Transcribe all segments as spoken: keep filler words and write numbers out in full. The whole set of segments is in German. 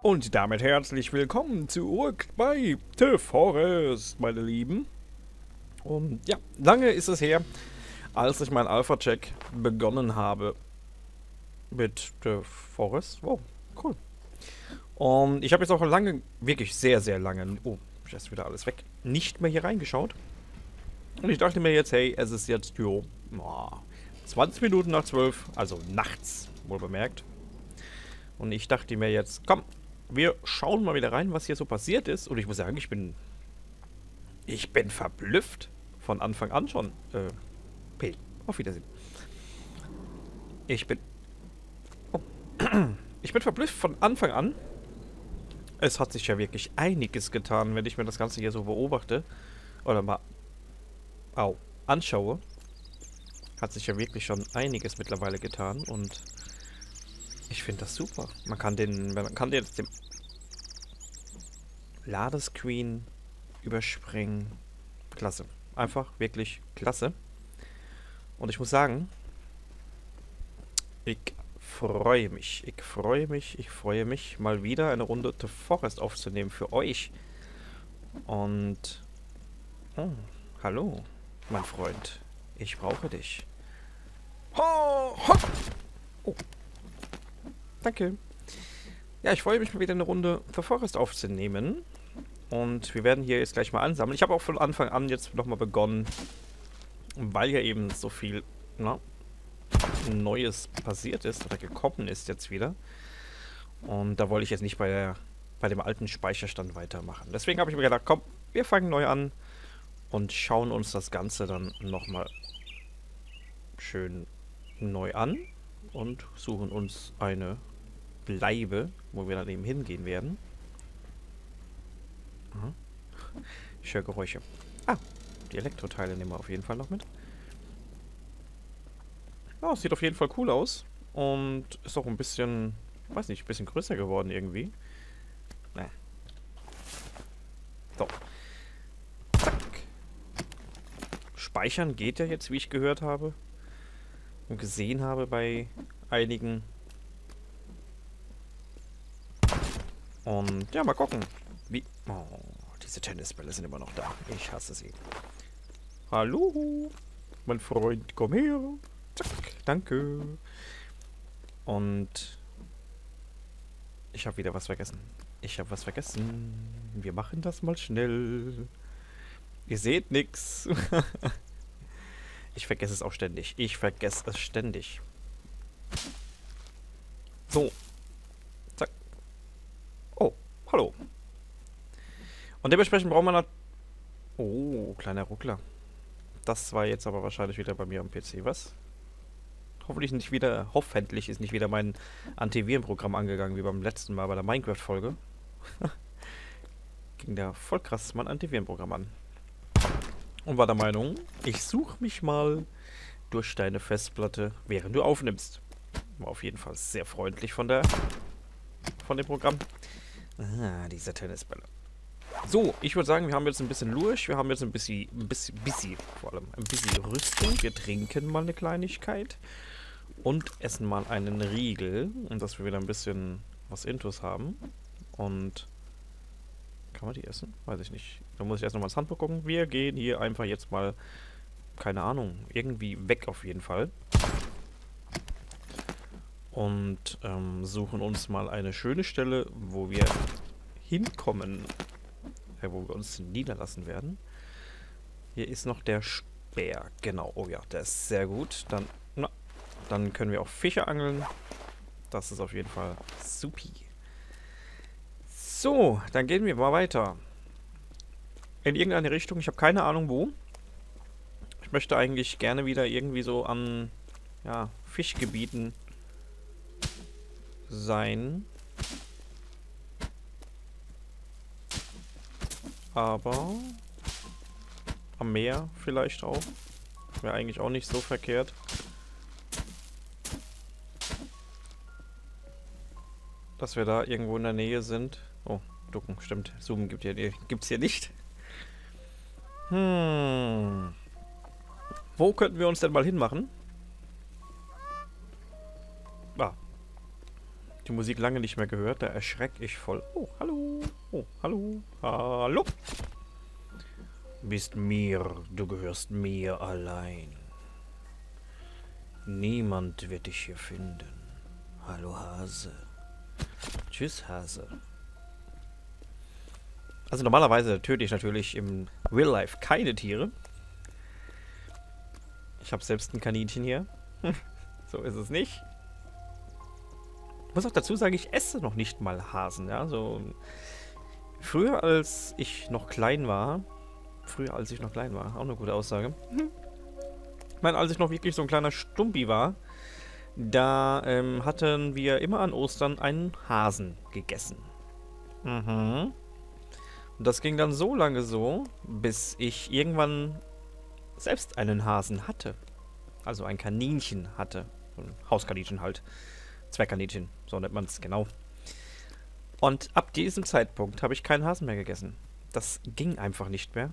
Und damit herzlich willkommen zurück bei The Forest, meine Lieben. Und ja, lange ist es her, als ich meinen Alpha-Check begonnen habe mit The Forest. Wow, cool. Und ich habe jetzt auch lange, wirklich sehr, sehr lange, oh, ist wieder alles weg, nicht mehr hier reingeschaut. Und ich dachte mir jetzt, hey, es ist jetzt, jo, oh, zwanzig Minuten nach zwölf, also nachts, wohl bemerkt. Und ich dachte mir jetzt, komm, wir schauen mal wieder rein, was hier so passiert ist. Und ich muss sagen, ich bin... Ich bin verblüfft. Von Anfang an schon. Äh, P. Auf Wiedersehen. Ich bin... Oh. Ich bin verblüfft von Anfang an. Es hat sich ja wirklich einiges getan, wenn ich mir das Ganze hier so beobachte. Oder mal... Au. Anschaue. Hat sich ja wirklich schon einiges mittlerweile getan. Und... Ich finde das super. Man kann den, man kann jetzt den Ladescreen überspringen. Klasse. Einfach wirklich klasse. Und ich muss sagen, ich freue mich. Ich freue mich, ich freue mich, mal wieder eine Runde The Forest aufzunehmen für euch. Und... Oh, hallo, mein Freund. Ich brauche dich. Ho, ho. Oh. Danke. Ja, ich freue mich mal wieder eine Runde The Forest aufzunehmen. Und wir werden hier jetzt gleich mal ansammeln. Ich habe auch von Anfang an jetzt nochmal begonnen, weil ja eben so viel na, Neues passiert ist oder gekommen ist jetzt wieder. Und da wollte ich jetzt nicht bei, der, bei dem alten Speicherstand weitermachen. Deswegen habe ich mir gedacht, komm, wir fangen neu an und schauen uns das Ganze dann nochmal schön neu an und suchen uns eine Bleibe, wo wir dann eben hingehen werden. Aha. Ich höre Geräusche. Ah, die Elektroteile nehmen wir auf jeden Fall noch mit. Ja, es sieht auf jeden Fall cool aus. Und ist auch ein bisschen, weiß nicht, ein bisschen größer geworden irgendwie. Ne. So. Zack. Speichern geht ja jetzt, wie ich gehört habe. Und gesehen habe bei einigen. Und ja, mal gucken. Wie. Oh, diese Tennisbälle sind immer noch da. Ich hasse sie. Hallo, mein Freund, komm her. Zack, danke. Und ich habe wieder was vergessen. Ich habe was vergessen. Wir machen das mal schnell. Ihr seht nix. Ich vergesse es auch ständig. Ich vergesse es ständig. So. Zack. Oh, hallo. Und dementsprechend brauchen wir noch... Oh, kleiner Ruckler. Das war jetzt aber wahrscheinlich wieder bei mir am P C, was? Hoffentlich nicht wieder... Hoffentlich ist nicht wieder mein Antivirenprogramm angegangen, wie beim letzten Mal bei der Minecraft-Folge. Ging da voll krass mein Antivirenprogramm an. Und war der Meinung, ich suche mich mal durch deine Festplatte, während du aufnimmst. War auf jeden Fall sehr freundlich von der von dem Programm. Ah, diese Tennisbälle. So, ich würde sagen, wir haben jetzt ein bisschen Lurch, wir haben jetzt ein bisschen, ein bisschen, bisschen, vor allem ein bisschen Rüstung. Wir trinken mal eine Kleinigkeit und essen mal einen Riegel, und dass wir wieder ein bisschen was Intus haben. Und kann man die essen? Weiß ich nicht. Da muss ich erst nochmal ins Handbuch gucken. Wir gehen hier einfach jetzt mal, keine Ahnung, irgendwie weg auf jeden Fall. Und ähm, suchen uns mal eine schöne Stelle, wo wir hinkommen. Ja, wo wir uns niederlassen werden. Hier ist noch der Speer. Genau. Oh ja, der ist sehr gut. Dann, na, dann können wir auch Fische angeln. Das ist auf jeden Fall supi. So, dann gehen wir mal weiter. In irgendeine Richtung. Ich habe keine Ahnung wo. Ich möchte eigentlich gerne wieder irgendwie so an ja, Fischgebieten sein. Aber am Meer vielleicht auch. Wäre eigentlich auch nicht so verkehrt. Dass wir da irgendwo in der Nähe sind. Oh, ducken, stimmt. Zoomen gibt hier, gibt's hier nicht. Hm. Wo könnten wir uns denn mal hinmachen? Ah. Die Musik lange nicht mehr gehört, da erschreck ich voll. Oh, hallo. Oh, hallo. Hallo. Bist mir, du gehörst mir allein. Niemand wird dich hier finden. Hallo Hase. Tschüss Hase. Also normalerweise töte ich natürlich im Real Life keine Tiere. Ich habe selbst ein Kaninchen hier. So ist es nicht. Ich muss auch dazu sagen, ich esse noch nicht mal Hasen. Ja, so früher, als ich noch klein war. Früher, als ich noch klein war. Auch eine gute Aussage. Ich meine, als ich noch wirklich so ein kleiner Stumpi war, da ähm, hatten wir immer an Ostern einen Hasen gegessen. Mhm. Und das ging dann so lange so, bis ich irgendwann selbst einen Hasen hatte. Also ein Kaninchen hatte. Ein Hauskaninchen halt. Zwergkaninchen, so nennt man es genau. Und ab diesem Zeitpunkt habe ich keinen Hasen mehr gegessen. Das ging einfach nicht mehr.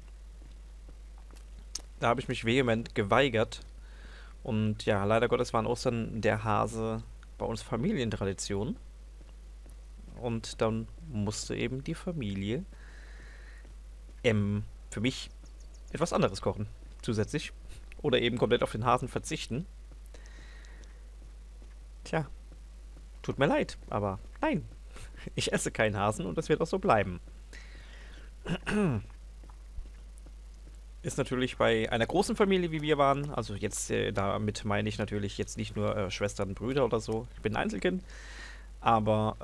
Da habe ich mich vehement geweigert. Und ja, leider Gottes war an Ostern der Hase bei uns Familientradition. Und dann musste eben die Familie ähm, für mich etwas anderes kochen, zusätzlich. Oder eben komplett auf den Hasen verzichten. Tja, tut mir leid, aber nein. Ich esse keinen Hasen und das wird auch so bleiben. Ist natürlich bei einer großen Familie, wie wir waren, also jetzt äh, damit meine ich natürlich jetzt nicht nur äh, Schwestern, Brüder oder so. Ich bin ein Einzelkind, aber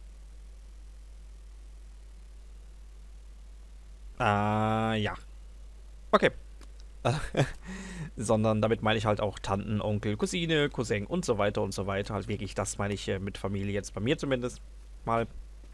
äh, ja. Okay. Sondern damit meine ich halt auch Tanten, Onkel, Cousine, Cousin und so weiter und so weiter. Halt wirklich, das meine ich äh, mit Familie jetzt bei mir zumindest mal.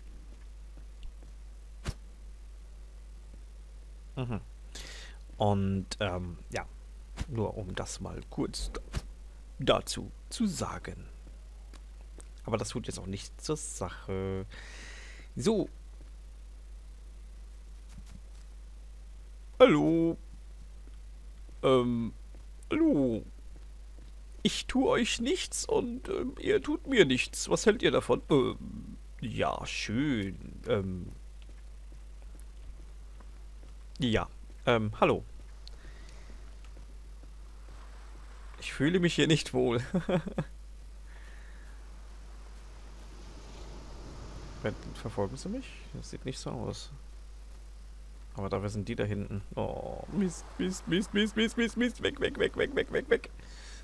Mhm. Und ähm, ja, nur um das mal kurz dazu zu sagen. Aber das tut jetzt auch nicht zur Sache. So. Hallo. Ähm, hallo. Ich tue euch nichts und ähm, ihr tut mir nichts. Was hält ihr davon? Ähm, ja, schön. Ähm, ja. Ähm, hallo. Ich fühle mich hier nicht wohl. Verfolgen Sie mich? Das sieht nicht so aus. Aber dafür sind die da hinten. Oh, Mist, Mist, Mist, Mist, Mist, Mist, Mist. Weg, weg, weg, weg, weg, weg, weg.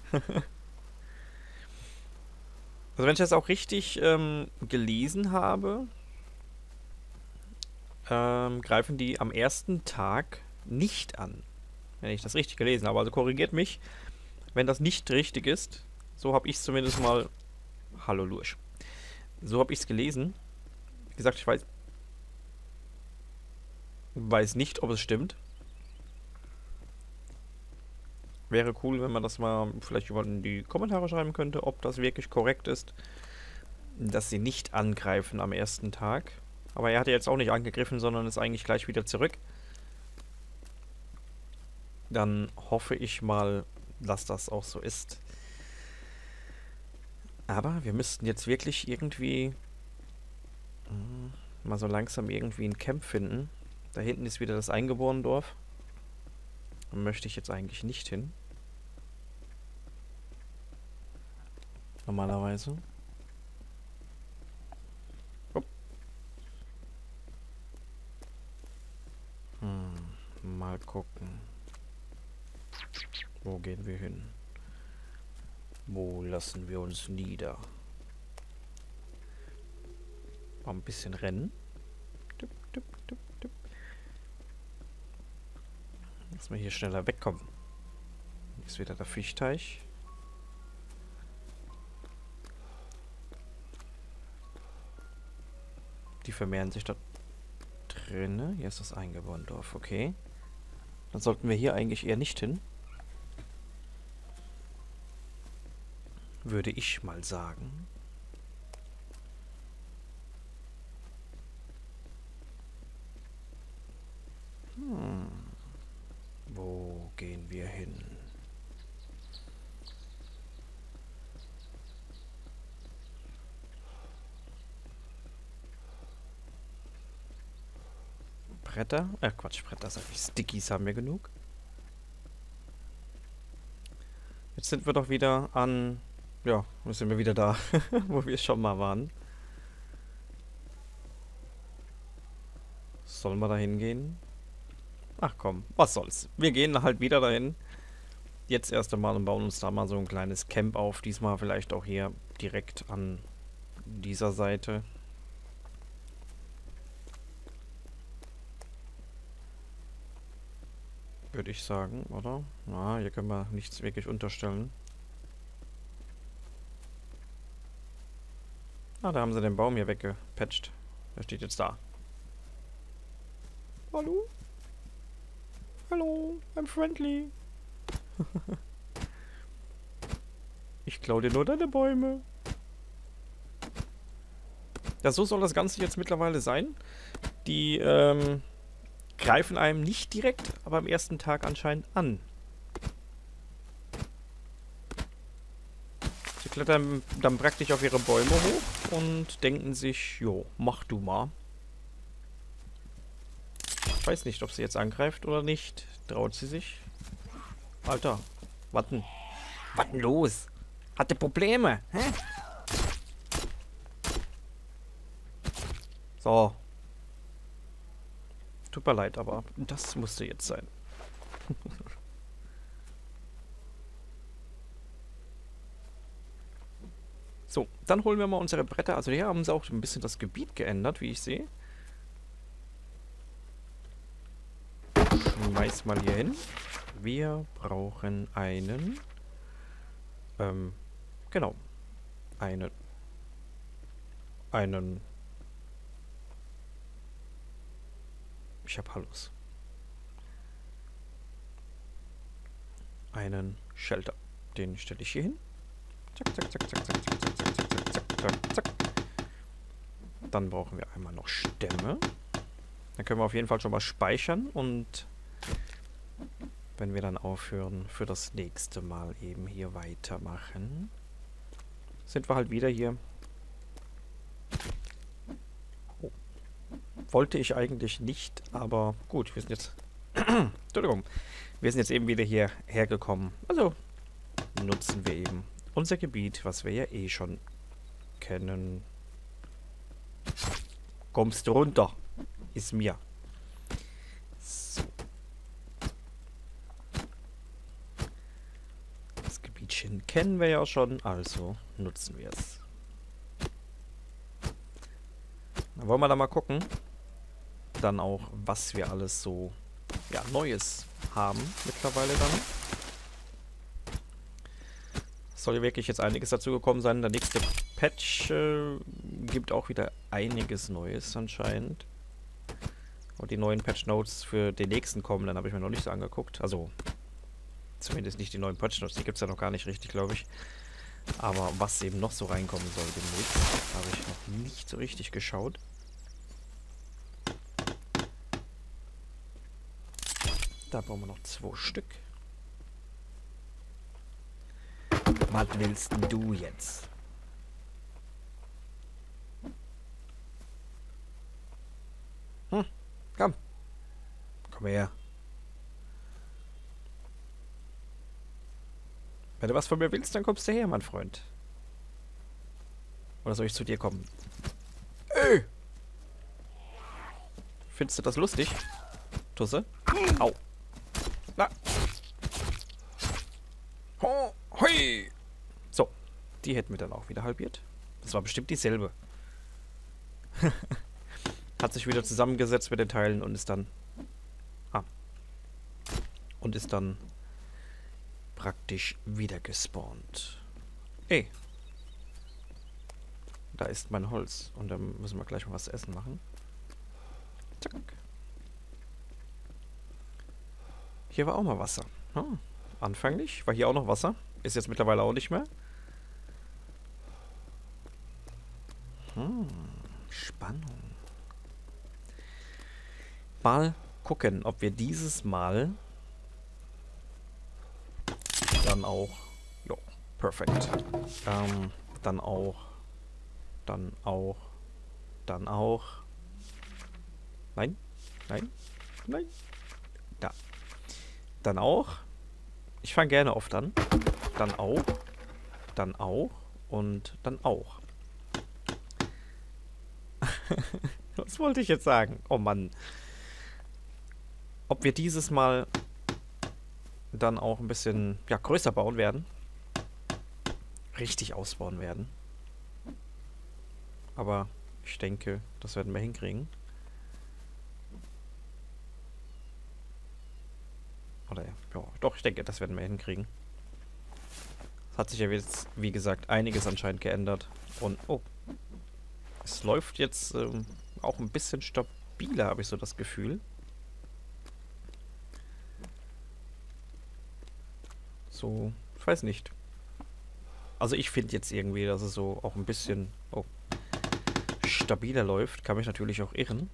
Also wenn ich das auch richtig ähm, gelesen habe, ähm, greifen die am ersten Tag nicht an. Wenn ich das richtig gelesen habe. Also korrigiert mich, wenn das nicht richtig ist. So habe ich es zumindest mal... Hallo Lursch. So habe ich es gelesen. Wie gesagt, ich weiß... Weiß nicht, ob es stimmt. Wäre cool, wenn man das mal vielleicht über in die Kommentare schreiben könnte, ob das wirklich korrekt ist, dass sie nicht angreifen am ersten Tag. Aber er hat ja jetzt auch nicht angegriffen, sondern ist eigentlich gleich wieder zurück. Dann hoffe ich mal, dass das auch so ist. Aber wir müssten jetzt wirklich irgendwie mh, mal so langsam irgendwie ein Camp finden. Da hinten ist wieder das Eingeborenendorf. Da möchte ich jetzt eigentlich nicht hin. Normalerweise. Hopp. Hm, mal gucken. Wo gehen wir hin? Wo lassen wir uns nieder? Mal ein bisschen rennen. Tipp, tipp, tipp, tipp. Dass wir hier schneller wegkommen. Hier ist wieder der Fischteich. Die vermehren sich da drinnen. Hier ist das Eingeborenendorf, okay. Dann sollten wir hier eigentlich eher nicht hin. Würde ich mal sagen. Hm. Wo gehen wir hin? Bretter. Äh, Quatsch, Bretter sag ich. Stickies haben wir genug. Jetzt sind wir doch wieder an... Ja, jetzt sind wir wieder da, wo wir schon mal waren. Sollen wir da hingehen? Ach komm, was soll's. Wir gehen halt wieder dahin. Jetzt erst einmal und bauen uns da mal so ein kleines Camp auf. Diesmal vielleicht auch hier direkt an dieser Seite. Würde ich sagen, oder? Na, hier können wir nichts wirklich unterstellen. Ah, da haben sie den Baum hier weggepatcht. Der steht jetzt da. Hallo? Hallo, I'm friendly. Ich klau dir nur deine Bäume. Ja, so soll das Ganze jetzt mittlerweile sein. Die, ähm, greifen einem nicht direkt, aber am ersten Tag anscheinend an. Sie klettern dann praktisch auf ihre Bäume hoch und denken sich, jo, mach du mal. Ich weiß nicht, ob sie jetzt angreift oder nicht. Traut sie sich? Alter, warten. Warten los. Hatte Probleme. Hä? So. Tut mir leid, aber das musste jetzt sein. So, dann holen wir mal unsere Bretter. Also hier haben sie auch ein bisschen das Gebiet geändert, wie ich sehe. Schmeiß mal hier hin. Wir brauchen einen... Ähm, genau. Einen... Einen... Ich hab Hallos. Einen Shelter. Den stelle ich hier hin. Zack, zack, zack, zack, zack, zack, zack, zack, zack, zack, zack, zack. Dann brauchen wir einmal noch Stämme. Dann können wir auf jeden Fall schon mal speichern und wenn wir dann aufhören, für das nächste Mal eben hier weitermachen, sind wir halt wieder hier. Oh. Wollte ich eigentlich nicht, aber gut, wir sind jetzt... Entschuldigung. Wir sind jetzt eben wieder hierher gekommen. Also nutzen wir eben unser Gebiet, was wir ja eh schon kennen. Kommst du runter? Ist mir. So. Das Gebietchen kennen wir ja schon, also nutzen wir es. Dann wollen wir da mal gucken. Dann auch, was wir alles so ja, Neues haben mittlerweile dann. Soll wirklich jetzt einiges dazu gekommen sein. Der nächste Patch äh, gibt auch wieder einiges Neues anscheinend. Und die neuen Patch Notes für den nächsten kommen, dann habe ich mir noch nicht so angeguckt. Also, zumindest nicht die neuen Patch Notes, die gibt es ja noch gar nicht richtig, glaube ich. Aber was eben noch so reinkommen soll demnächst, habe ich noch nicht so richtig geschaut. Da brauchen wir noch zwei Stück. Was willst du jetzt? Hm, komm. Komm her. Wenn du was von mir willst, dann kommst du her, mein Freund. Oder soll ich zu dir kommen? Ey! Findest du das lustig? Tusse? Au. Na. Ho, hoi. So, die hätten wir dann auch wieder halbiert. Das war bestimmt dieselbe. Hat sich wieder zusammengesetzt mit den Teilen und ist dann... Ah. Und ist dann praktisch wieder gespawnt. Ey. Da ist mein Holz. Und dann müssen wir gleich mal was zu essen machen. Zack. Hier war auch mal Wasser. Hm. Anfänglich war hier auch noch Wasser. Ist jetzt mittlerweile auch nicht mehr. Hm. Spannung. Mal gucken, ob wir dieses Mal dann auch... Jo, perfekt. Ähm, dann auch... Dann auch... Dann auch... Nein? Nein. Nein. Da. Dann auch. Ich fange gerne oft an. Dann auch. Dann auch. Und dann auch. Was wollte ich jetzt sagen? Oh Mann. Ob wir dieses Mal dann auch ein bisschen ja, größer bauen werden. Richtig ausbauen werden. Aber ich denke, das werden wir hinkriegen. Oder ja, doch, ich denke, das werden wir hinkriegen. Es hat sich ja jetzt, wie gesagt, einiges anscheinend geändert. Und, oh. Es läuft jetzt ähm, auch ein bisschen stabiler, habe ich so das Gefühl. So, ich weiß nicht. Also ich finde jetzt irgendwie, dass es so auch ein bisschen oh, stabiler läuft. Kann mich natürlich auch irren.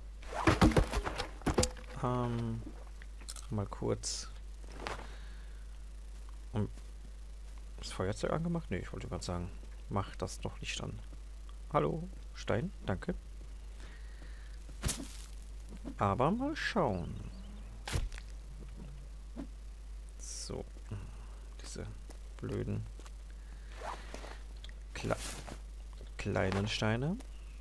Ähm, mal kurz. Um, ist Feuerzeug angemacht? Ne, ich wollte gerade sagen, mach das doch nicht an. Hallo, Stein, danke. Aber mal schauen. So, diese blöden Kle kleinen Steine.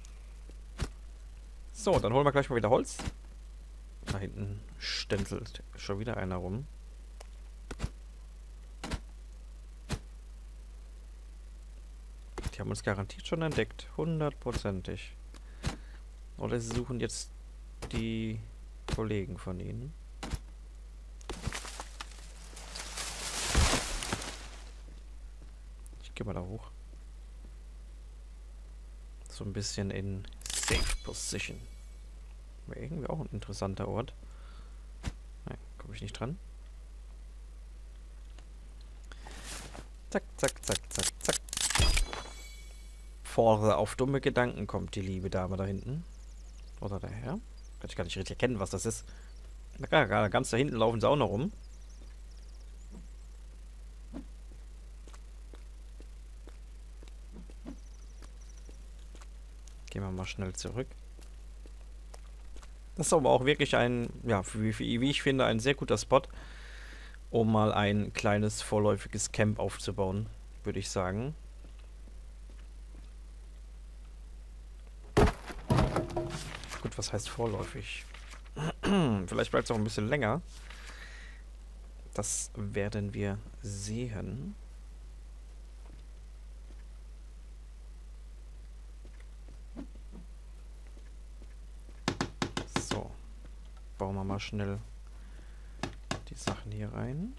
So, dann holen wir gleich mal wieder Holz. Da hinten ständelt schon wieder einer rum. Die haben uns garantiert schon entdeckt. Hundertprozentig. Oder sie suchen jetzt die Kollegen von ihnen. Ich gehe mal da hoch. So ein bisschen in Safe Position. Wäre irgendwie auch ein interessanter Ort. Nein, komme ich nicht dran. Zack, zack, zack, zack, zack. Vorne auf dumme Gedanken kommt die liebe Dame da hinten. Oder der Herr. Kann ich gar nicht richtig erkennen, was das ist. Na klar, ganz da hinten laufen sie auch noch rum. Gehen wir mal schnell zurück. Das ist aber auch wirklich ein, ja, wie, wie ich finde, ein sehr guter Spot, um mal ein kleines vorläufiges Camp aufzubauen, würde ich sagen. Gut, was heißt vorläufig? Vielleicht bleibt es auch ein bisschen länger. Das werden wir sehen. So. Bauen wir mal schnell die Sachen hier rein.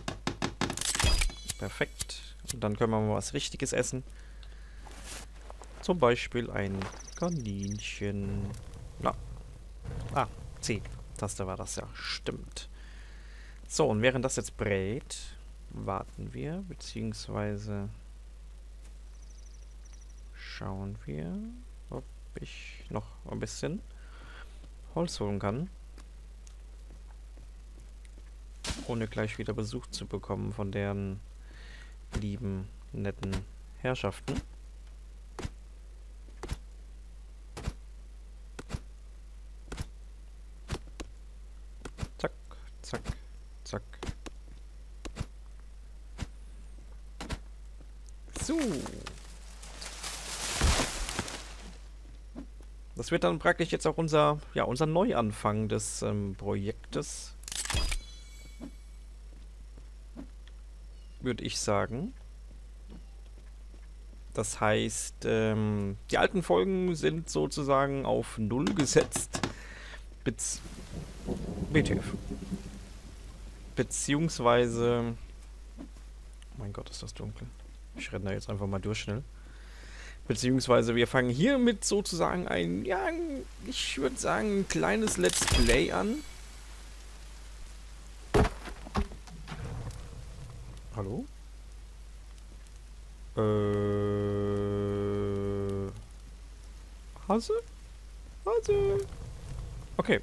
Perfekt. Und dann können wir mal was Richtiges essen. Zum Beispiel ein Kaninchen. Na. Ah, C-Taste war das ja. Stimmt. So, und während das jetzt brät, warten wir, beziehungsweise schauen wir, ob ich noch ein bisschen Holz holen kann. Ohne gleich wieder Besuch zu bekommen von deren lieben, netten Herrschaften. Zack, zack, zack. So. Das wird dann praktisch jetzt auch unser, ja, unser Neuanfang des ähm, Projektes. Würde ich sagen. Das heißt, ähm, die alten Folgen sind sozusagen auf Null gesetzt. Bez B T F. Beziehungsweise... Oh mein Gott, ist das dunkel. Ich renne da jetzt einfach mal durch schnell. Beziehungsweise wir fangen hiermit sozusagen ein, ja, ich würde sagen, ein kleines Let's Play an. Hallo? Äh... Hase? Hase? Okay.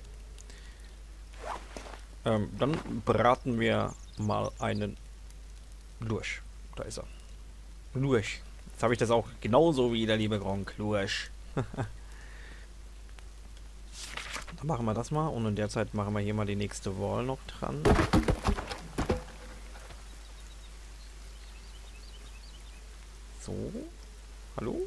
Ähm, dann braten wir mal einen Lurch. Da ist er. Lurch. Jetzt habe ich das auch genauso wie der liebe Gronk. Lurch. Dann machen wir das mal und in der Zeit machen wir hier mal die nächste Wall noch dran. So. Hallo?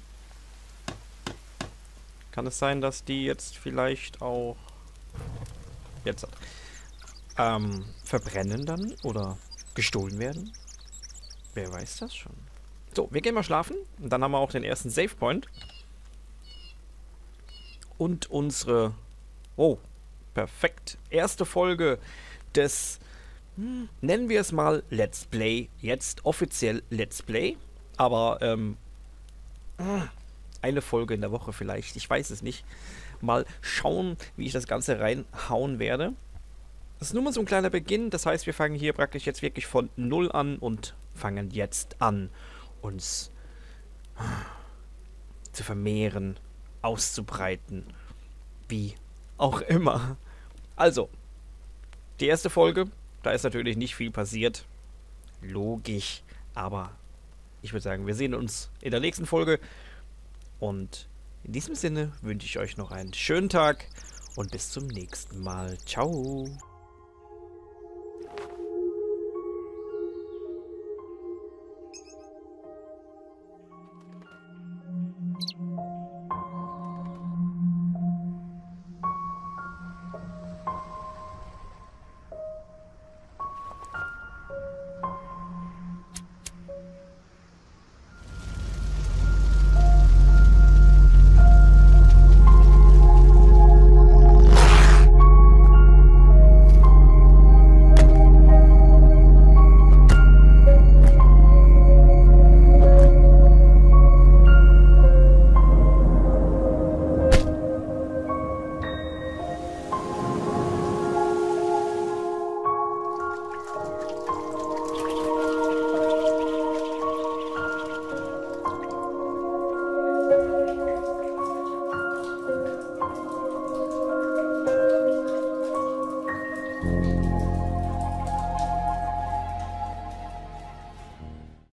Kann es sein, dass die jetzt vielleicht auch... Jetzt... Ähm, verbrennen dann? Oder gestohlen werden? Wer weiß das schon? So, wir gehen mal schlafen. Und dann haben wir auch den ersten Save Point. Und unsere... Oh, perfekt. Erste Folge des... Hm, nennen wir es mal Let's Play. Jetzt offiziell Let's Play. Aber, ähm... eine Folge in der Woche vielleicht. Ich weiß es nicht. Mal schauen, wie ich das Ganze reinhauen werde. Das ist nur mal so ein kleiner Beginn. Das heißt, wir fangen hier praktisch jetzt wirklich von Null an und fangen jetzt an, uns zu vermehren, auszubreiten. Wie auch immer. Also, die erste Folge, da ist natürlich nicht viel passiert. Logisch. Aber ich würde sagen, wir sehen uns in der nächsten Folge. Und in diesem Sinne wünsche ich euch noch einen schönen Tag und bis zum nächsten Mal. Ciao.